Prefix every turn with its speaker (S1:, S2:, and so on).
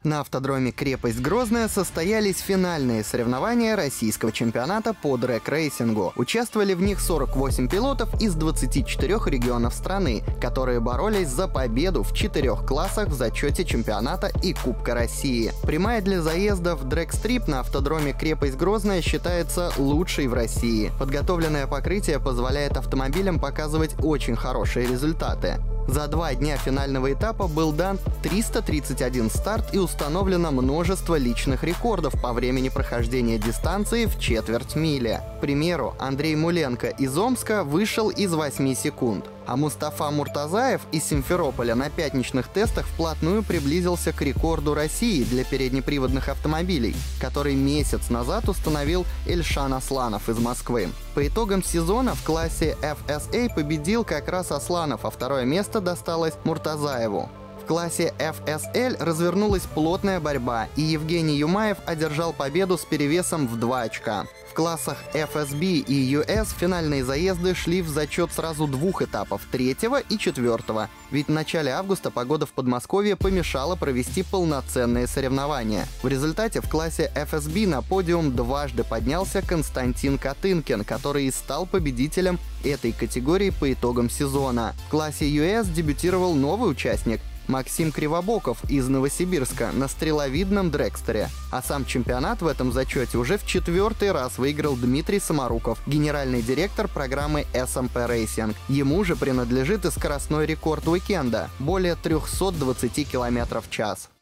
S1: На автодроме «Крепость Грозная» состоялись финальные соревнования российского чемпионата по дрэг-рейсингу. Участвовали в них 48 пилотов из 24 регионов страны, которые боролись за победу в 4 классах в зачете чемпионата и Кубка России. Прямая для заезда в дрэг-стрип на автодроме «Крепость Грозная» считается лучшей в России. Подготовленное покрытие позволяет автомобилям показывать очень хорошие результаты. За 2 дня финального этапа был дан 331 старт и установлено множество личных рекордов по времени прохождения дистанции в четверть мили. К примеру, Андрей Муленко из Омска вышел из 8 секунд, а Мустафа Муртазаев из Симферополя на пятничных тестах вплотную приблизился к рекорду России для переднеприводных автомобилей, который месяц назад установил Эльшан Асланов из Москвы. По итогам сезона в классе FSA победил как раз Асланов, а второе место досталось Муртазаеву. В классе FSL развернулась плотная борьба, и Евгений Юмаев одержал победу с перевесом в 2 очка. В классах FSB и US финальные заезды шли в зачет сразу 2 этапов — 3-го и 4-го, ведь в начале августа погода в Подмосковье помешала провести полноценные соревнования. В результате в классе FSB на подиум дважды поднялся Константин Катынкин, который и стал победителем этой категории по итогам сезона. В классе US дебютировал новый участник — Максим Кривобоков из Новосибирска на стреловидном дрэгстере. А сам чемпионат в этом зачете уже в 4-й раз выиграл Дмитрий Самаруков, генеральный директор программы SMP Racing. Ему же принадлежит и скоростной рекорд уикенда — более 320 км в час.